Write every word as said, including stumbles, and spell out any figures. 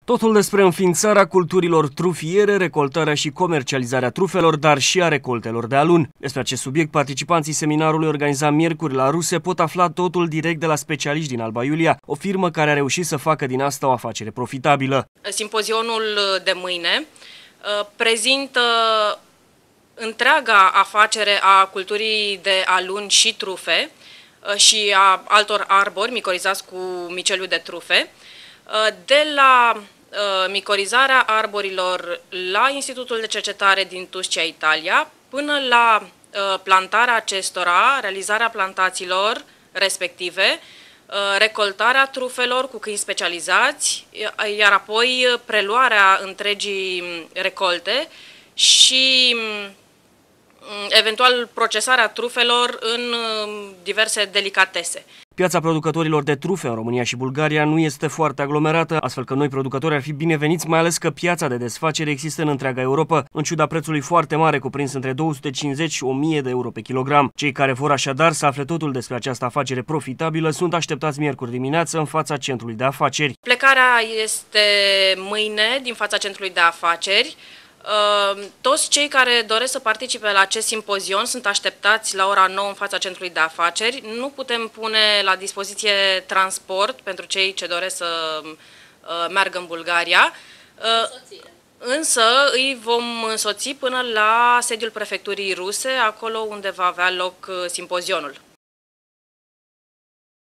Totul despre înființarea culturilor trufiere, recoltarea și comercializarea trufelor, dar și a recoltelor de alun. Despre acest subiect, participanții seminarului organizat miercuri la Ruse pot afla totul direct de la specialiști din Alba Iulia, o firmă care a reușit să facă din asta o afacere profitabilă. Simpozionul de mâine prezintă întreaga afacere a culturii de alun și trufe și a altor arbori micorizați cu miceliu de trufe, de la micorizarea arborilor la Institutul de Cercetare din Tuscia, Italia, până la plantarea acestora, realizarea plantațiilor respective, recoltarea trufelor cu câini specializați, iar apoi preluarea întregii recolte și eventual procesarea trufelor în diverse delicatese. Piața producătorilor de trufe în România și Bulgaria nu este foarte aglomerată, astfel că noi producători ar fi bineveniți, mai ales că piața de desfacere există în întreaga Europa, în ciuda prețului foarte mare cuprins între două sute cincizeci și o mie de euro pe kilogram. Cei care vor așadar să afle totul despre această afacere profitabilă sunt așteptați miercuri dimineață în fața centrului de afaceri. Plecarea este mâine din fața centrului de afaceri. Toți cei care doresc să participe la acest simpozion sunt așteptați la ora nouă în fața centrului de afaceri. Nu putem pune la dispoziție transport pentru cei ce doresc să meargă în Bulgaria, însă îi vom însoți până la sediul prefecturii ruse, acolo unde va avea loc simpozionul.